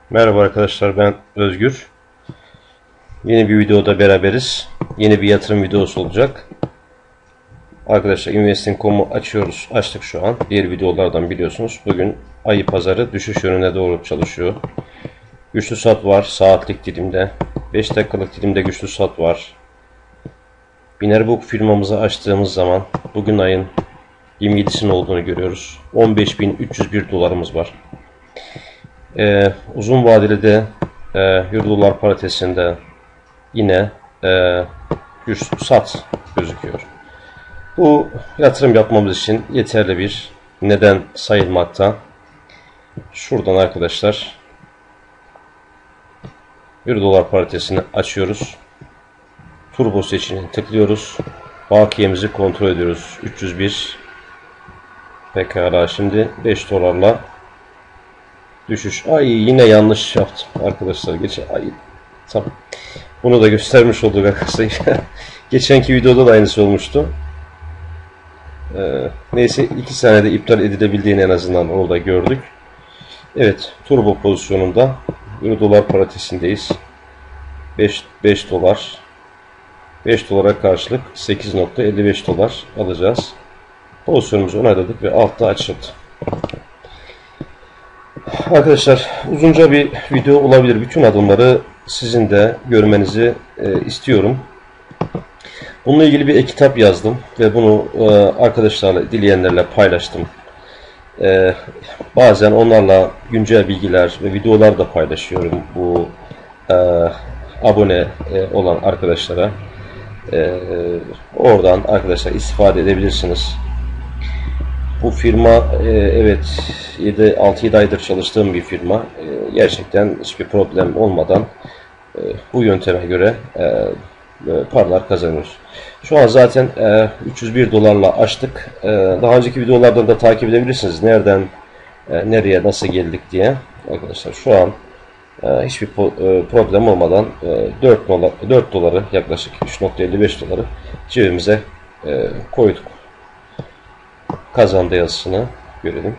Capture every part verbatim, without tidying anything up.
Merhaba arkadaşlar, ben Özgür. Yeni bir videoda beraberiz. Yeni bir yatırım videosu olacak. Arkadaşlar investing nokta com'u açıyoruz. Açtık şu an. Diğer videolardan biliyorsunuz. Bugün ayı pazarı düşüş yönüne doğru çalışıyor. Güçlü sat var saatlik dilimde. beş dakikalık dilimde güçlü sat var. Binerbook firmamızı açtığımız zaman bugün ayın yirmi yedisinin olduğunu görüyoruz. on beş bin üç yüz bir dolarımız var. Ee, uzun vadeli de e, Euro dolar paritesinde yine e, güçlü sat gözüküyor. Bu yatırım yapmamız için yeterli bir neden sayılmakta. Şuradan arkadaşlar Euro dolar paritesini açıyoruz. Turbo seçeneğini tıklıyoruz. Bakiyemizi kontrol ediyoruz. üç yüz bir. Pekala, şimdi beş dolarla düşüş. Ay, yine yanlış yaptım arkadaşlar. Geçen ay tamam. Bunu da göstermiş olduk arkadaşlar. Geçenki videoda da aynısı olmuştu. Ee, neyse, iki saniyede iptal edilebildiğini en azından orada gördük. Evet, turbo pozisyonunda Euro dolar paritesindeyiz. beş, beş dolar. beş dolara karşılık sekiz nokta elli beş dolar alacağız. Pozisyonumuzu onayladık ve altta açıldı. Arkadaşlar, uzunca bir video olabilir. Bütün adımları sizin de görmenizi e, istiyorum. Bununla ilgili bir e-kitap yazdım ve bunu e, arkadaşlarla, dileyenlerle paylaştım. E, bazen onlarla güncel bilgiler ve videolar da paylaşıyorum bu e, abone e, olan arkadaşlara. E, oradan arkadaşlar istifade edebilirsiniz. Bu firma e, evet altı yedi aydır çalıştığım bir firma. E, gerçekten hiçbir problem olmadan e, bu yönteme göre e, e, paralar kazanıyoruz. Şu an zaten e, üç yüz bir dolarla açtık. E, daha önceki videolardan da takip edebilirsiniz. Nereden e, nereye nasıl geldik diye. Arkadaşlar şu an e, hiçbir e, problem olmadan e, dört doları, yaklaşık üç nokta elli beş doları cebimize e, koyduk. Kazandı yazısını görelim.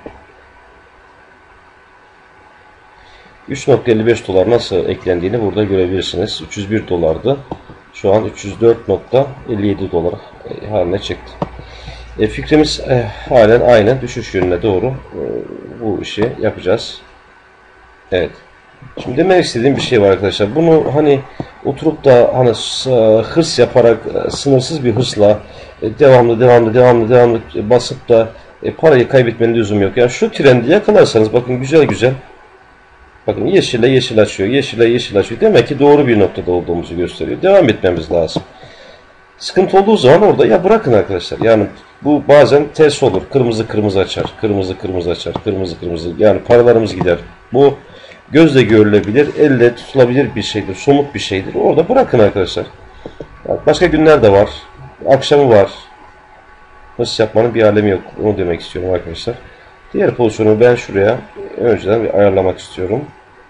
üç nokta elli beş dolar nasıl eklendiğini burada görebilirsiniz. üç yüz bir dolardı. Şu an üç yüz dört nokta elli yedi dolar haline çıktı. E, fikrimiz e, halen aynı. Düşüş yönüne doğru e, bu işi yapacağız. Evet. Şimdi demek istediğim bir şey var arkadaşlar. Bunu hani oturup da hani hırs yaparak, sınırsız bir hırsla devamlı devamlı devamlı devamlı basıp da e, parayı kaybetmenin lüzumu yok. Yani şu trendi yakalarsanız bakın, güzel güzel. Bakın, yeşille yeşil açıyor, yeşille yeşil açıyor. Demek ki doğru bir noktada olduğumuzu gösteriyor. Devam etmemiz lazım. Sıkıntı olduğu zaman orada ya bırakın arkadaşlar. Yani bu bazen ters olur. Kırmızı kırmızı açar, kırmızı kırmızı açar, kırmızı kırmızı. Yani paralarımız gider. Bu gözle görülebilir, elle tutulabilir bir şeydir, somut bir şeydir. Orada bırakın arkadaşlar. Başka günler de var. Akşamı var. Hırs yapmanın bir alemi yok. Onu demek istiyorum arkadaşlar. Diğer pozisyonu ben şuraya önceden bir ayarlamak istiyorum.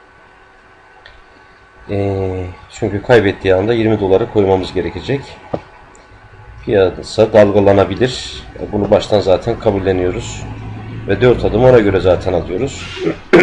Ee, çünkü kaybettiği anda yirmi doları koymamız gerekecek. Piyasa dalgalanabilir. Bunu baştan zaten kabulleniyoruz. Ve dört adım ona göre zaten alıyoruz.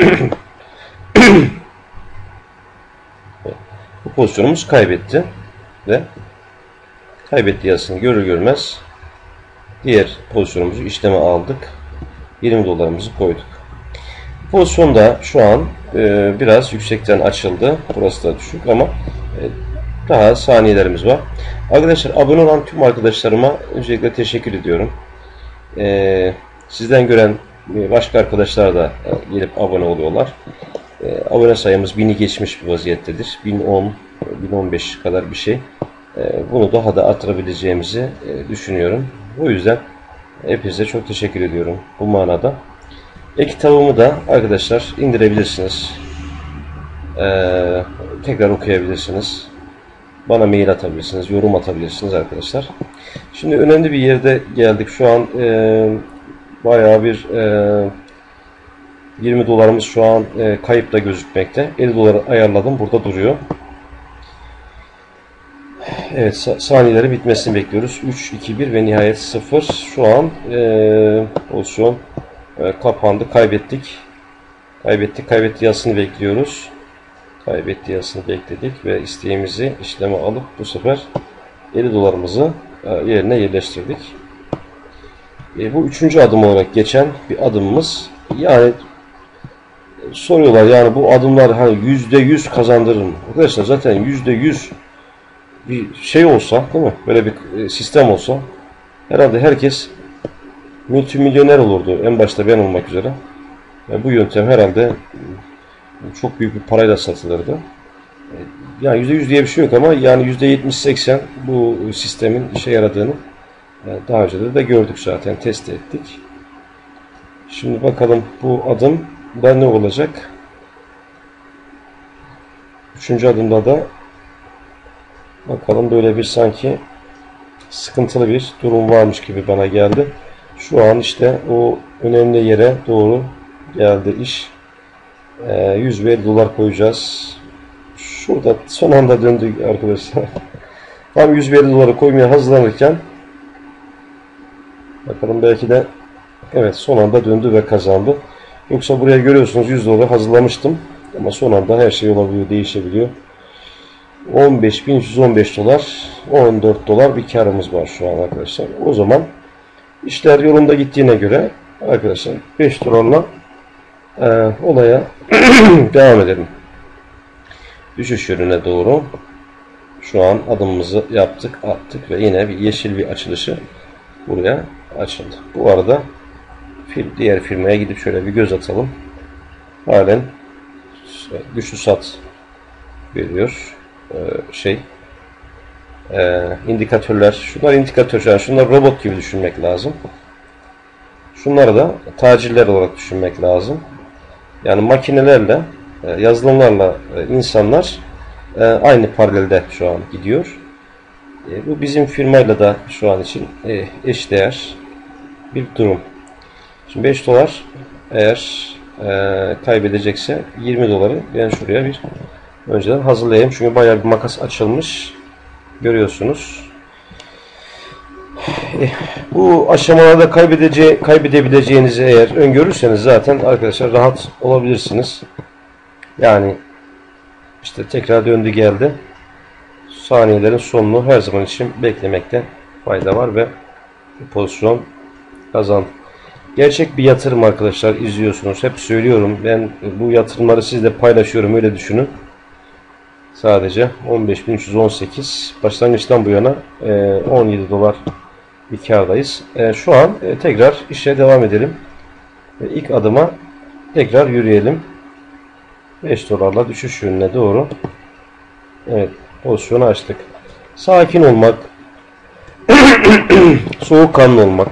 Bu pozisyonumuz kaybetti. Ve kaybettiği yazısını görür görmez diğer pozisyonumuzu işleme aldık. yirmi dolarımızı koyduk. Bu pozisyonda şu an e, biraz yüksekten açıldı. Burası da düşük ama e, daha saniyelerimiz var. Arkadaşlar, abone olan tüm arkadaşlarıma öncelikle teşekkür ediyorum. E, sizden gören başka arkadaşlar da e, gelip abone oluyorlar. E, abone sayımız bini geçmiş bir vaziyettedir. bin on, bin on beş kadar bir şey. E, bunu daha da artırabileceğimizi e, düşünüyorum. O yüzden hepinize çok teşekkür ediyorum bu manada. E-kitabımı da arkadaşlar indirebilirsiniz. Ee, tekrar okuyabilirsiniz. Bana mail atabilirsiniz, yorum atabilirsiniz arkadaşlar. Şimdi önemli bir yerde geldik. Şu an e, bayağı bir e, yirmi dolarımız şu an e, kayıpta gözükmekte. elli doları ayarladım. Burada duruyor. Evet, saniyeleri bitmesini bekliyoruz. üç, iki, bir ve nihayet sıfır. Şu an e, pozisyon e, kapandı. Kaybettik. Kaybettik. Kaybettiği yazısını bekliyoruz. kaybetti yazısını bekledik ve isteğimizi işleme alıp bu sefer elli dolarımızı yerine yerleştirdik. E, bu üçüncü adım olarak geçen bir adımımız. Yani soruyorlar, yani bu adımlar hani yüzde yüz kazandırır mı? Arkadaşlar zaten yüzde yüz bir şey olsa, değil mi? Böyle bir sistem olsa herhalde herkes multimilyoner olurdu. En başta ben olmak üzere. Yani bu yöntem herhalde çok büyük bir parayla satılırdı. Yani yüzde yüz diye bir şey yok ama yani yüzde yetmiş seksen bu sistemin işe yaradığını daha önce de, de gördük zaten, test ettik. Şimdi bakalım bu adımda ne olacak? Üçüncü adımda da bakalım, böyle bir sanki sıkıntılı bir durum varmış gibi bana geldi. Şu an işte o önemli yere doğru geldi iş. Ee, yüz ve elli dolar koyacağız. Şurada son anda döndü arkadaşlar. Tam yüz ve elli doları koymaya hazırlanırken bakalım, belki de evet son anda döndü ve kazandı. Yoksa buraya görüyorsunuz yüz doları hazırlamıştım. Ama son anda her şey olabiliyor, değişebiliyor. on beş bin üç yüz on beş dolar, on dört dolar bir karımız var şu an arkadaşlar. O zaman işler yolunda gittiğine göre arkadaşlar beş dolarla e, olaya devam edelim. Düşüş yönüne doğru şu an adımımızı yaptık, attık ve yine bir yeşil bir açılışı buraya açıldı. Bu arada diğer firmaya gidip şöyle bir göz atalım. Halen güçlü sat veriyor. Ee, şey e, indikatörler, şunlar indikatör, yani şunlar robot gibi düşünmek lazım. Şunları da tacirler olarak düşünmek lazım. Yani makinelerle, yazılımlarla insanlar aynı paralelde şu an gidiyor. Bu bizim firmayla da şu an için eşdeğer bir durum. Şimdi beş dolar eğer kaybedecekse yirmi doları ben şuraya bir önceden hazırlayayım. Çünkü bayağı bir makas açılmış. Görüyorsunuz. Bu aşamalarda kaybedece kaybedebileceğinizi eğer öngörürseniz zaten arkadaşlar rahat olabilirsiniz. Yani işte tekrar döndü geldi. Saniyelerin sonunu her zaman için beklemekte fayda var ve pozisyon kazandı. Gerçek bir yatırım arkadaşlar, izliyorsunuz. Hep söylüyorum, ben bu yatırımları sizle paylaşıyorum, öyle düşünün. Sadece on beş bin üç yüz on sekiz başlangıçtan bu yana on yedi dolar bir kârdayız. Şu an tekrar işe devam edelim. İlk adıma tekrar yürüyelim. beş dolarla düşüş yönüne doğru. Evet, pozisyonu açtık. Sakin olmak, soğukkanlı olmak.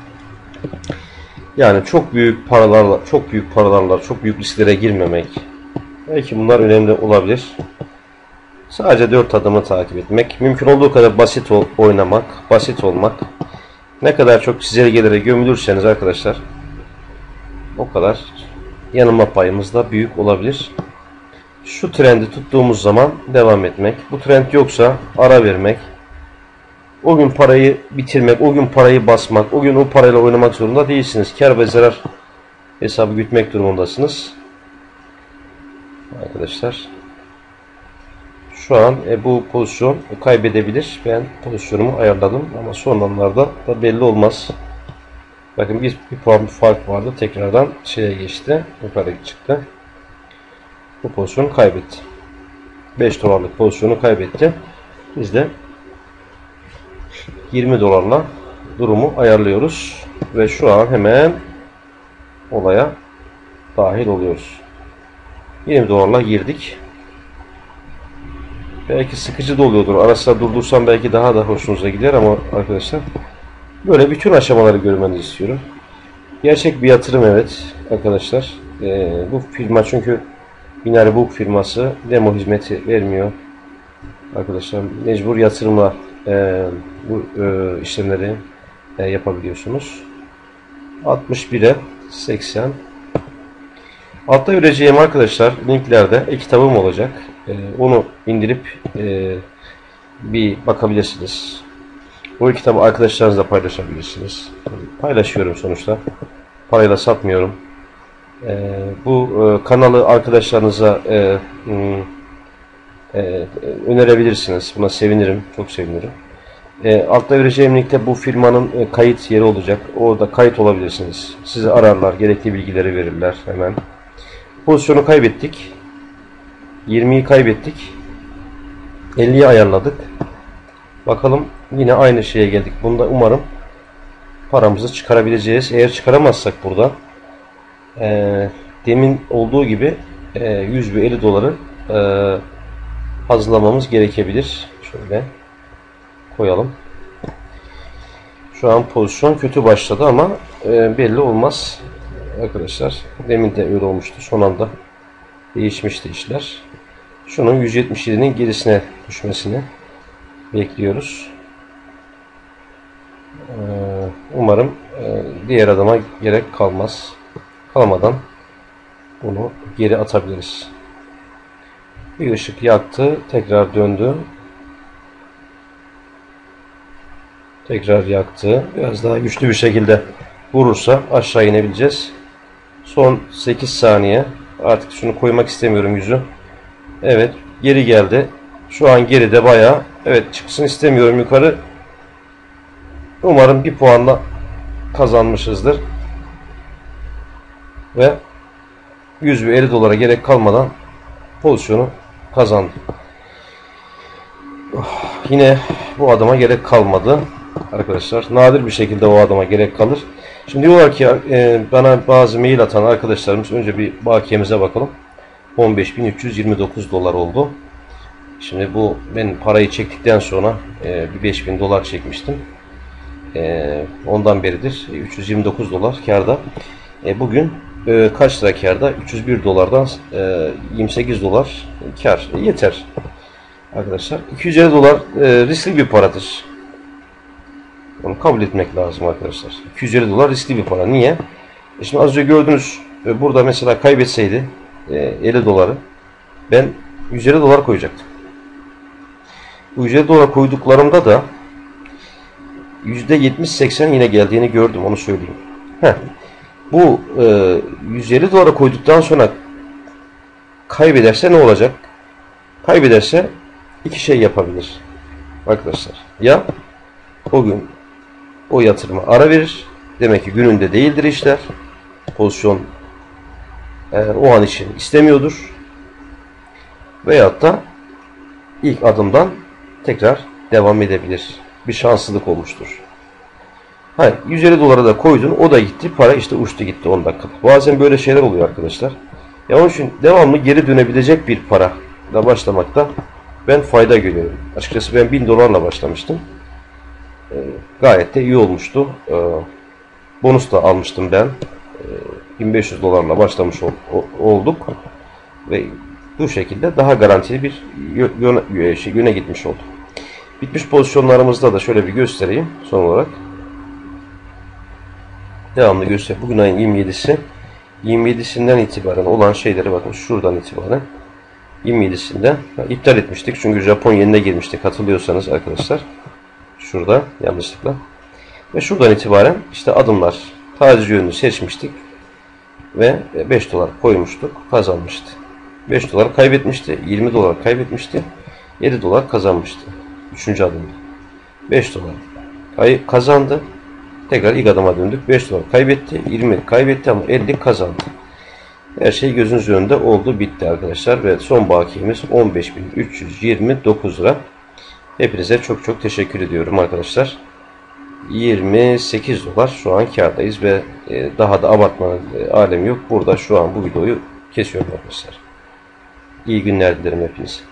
Yani çok büyük paralarla, çok büyük paralarla, çok büyük risklere girmemek. Belki bunlar önemli olabilir. Sadece dört adımı takip etmek. Mümkün olduğu kadar basit oynamak, basit olmak. Ne kadar çok çizelgelere gömülürseniz arkadaşlar, o kadar yanılma payımız da büyük olabilir. Şu trendi tuttuğumuz zaman devam etmek. Bu trend yoksa ara vermek. O gün parayı bitirmek, o gün parayı basmak, o gün o parayla oynamak zorunda değilsiniz. Kar ve zarar hesabı gütmek durumundasınız. Arkadaşlar şu an e, bu pozisyon kaybedebilir. Ben pozisyonumu ayarladım ama son anlarda da belli olmaz. Bakın bir, bir puan bir fark vardı. Tekrardan şeye geçti. Yukarı çıktı. Bu pozisyonu kaybetti. beş dolarlık pozisyonu kaybetti. Biz de yirmi dolarla durumu ayarlıyoruz. Ve şu an hemen olaya dahil oluyoruz. yirmi dolarla girdik. Belki sıkıcı da oluyordur. Arasında durdursam belki daha da hoşunuza gider ama arkadaşlar böyle bütün aşamaları görmenizi istiyorum. Gerçek bir yatırım, evet arkadaşlar. Ee, bu firma çünkü Binary Book firması demo hizmeti vermiyor. Arkadaşlar mecbur yatırımla e, bu e, işlemleri e, yapabiliyorsunuz. altmış bire seksen. Altta vereceğim arkadaşlar linklerde e-kitabım olacak. E, onu indirip e, bir bakabilirsiniz. Bu kitabı arkadaşlarınızla paylaşabilirsiniz. Paylaşıyorum sonuçta. Parayla satmıyorum. E, bu e, kanalı arkadaşlarınıza e, e, önerebilirsiniz. Buna sevinirim. Çok sevinirim. E, altta vereceğim linkte bu firmanın e, kayıt yeri olacak. Orada kayıt olabilirsiniz. Sizi ararlar. Gerekli bilgileri verirler hemen. Pozisyonu kaybettik. yirmiyi kaybettik. elliyi ayarladık. Bakalım yine aynı şeye geldik. Bunda umarım paramızı çıkarabileceğiz. Eğer çıkaramazsak burada e, demin olduğu gibi e, yüz ve elli doları e, hazırlamamız gerekebilir. Şöyle koyalım. Şu an pozisyon kötü başladı ama e, belli olmaz arkadaşlar. Demin de öyle olmuştu. Son anda değişmişti işler. Şunun yüz yetmiş yedi'nin gerisine düşmesini bekliyoruz. Umarım diğer adama gerek kalmaz. Kalmadan bunu geri atabiliriz. Bir ışık yaktı. Tekrar döndü. Tekrar yaktı. Biraz daha güçlü bir şekilde vurursa aşağı inebileceğiz. Son sekiz saniye. Artık şunu koymak istemiyorum yüzü. Evet. Geri geldi. Şu an geride bayağı. Evet, çıksın istemiyorum yukarı. Umarım bir puanla kazanmışızdır. Ve yüz ve elli dolara gerek kalmadan pozisyonu kazandım. Oh, yine bu adama gerek kalmadı. Arkadaşlar nadir bir şekilde o adama gerek kalır. Şimdi diyorlar ki e, bana bazı mail atan arkadaşlarımız, önce bir bakiyemize bakalım. on beş bin üç yüz yirmi dokuz dolar oldu. Şimdi bu ben parayı çektikten sonra e, bir beş bin dolar çekmiştim. E, ondan beridir üç yüz yirmi dokuz dolar kârda. E, bugün e, kaç lira kârda? üç yüz bir dolardan e, yirmi sekiz dolar kâr. E, yeter. Arkadaşlar iki yüz elli dolar e, riskli bir paradır. Onu kabul etmek lazım arkadaşlar. iki yüz elli dolar riskli bir para. Niye? E şimdi az önce gördünüz. E, burada mesela kaybetseydi e, elli doları ben yüz elli dolar koyacaktım. Bu yüz elli dolar koyduklarımda da yüzde yetmiş seksen yine geldiğini gördüm, onu söyleyeyim. Heh. Bu e, yüz elli dolara koyduktan sonra kaybederse ne olacak? Kaybederse iki şey yapabilir arkadaşlar. Ya o gün o yatırıma ara verir. Demek ki gününde değildir işler. Pozisyon e, o an için istemiyordur. Veyahut da ilk adımdan tekrar devam edebilir. Bir şanslılık olmuştur. Hayır, yüz elli dolara da koydun, o da gitti, para işte uçtu gitti on dakikada. Bazen böyle şeyler oluyor arkadaşlar. Ya onun için devamlı geri dönebilecek bir para da başlamakta ben fayda görüyorum. Açıkçası ben bin dolarla başlamıştım. E, gayet de iyi olmuştu. E, bonus da almıştım ben. E, bin beş yüz dolarla başlamış ol, o, olduk. Ve bu şekilde daha garantili bir yöne, şey, yöne gitmiş olduk. Bitmiş pozisyonlarımızda da şöyle bir göstereyim son olarak. Devamlı göster. Bugün ayın yirmi yedi'si. yirmi yedi'sinden itibaren olan şeyleri bakın şuradan itibaren yirmi yedi'sinde iptal etmiştik. Çünkü Japon yenine girmiştik hatırlıyorsanız arkadaşlar. Şurada yanlışlıkla. Ve şuradan itibaren işte adımlar taciz yönünü seçmiştik. Ve beş dolar koymuştuk. Kazanmıştı. beş dolar kaybetmişti. yirmi dolar kaybetmişti. yedi dolar kazanmıştı. Üçüncü adımda. beş dolar kazandı. Tekrar ilk adıma döndük. beş dolar kaybetti. yirmi kaybetti ama elli kazandı. Her şey gözünüz önünde oldu. Bitti arkadaşlar. Ve son bakiyemiz on beş bin üç yüz yirmi dokuz lira. Hepinize çok çok teşekkür ediyorum arkadaşlar. yirmi sekiz dolar şu an kârdayız ve daha da abartmanın alemi yok. Burada şu an bu videoyu kesiyorum arkadaşlar. İyi günler dilerim hepinize.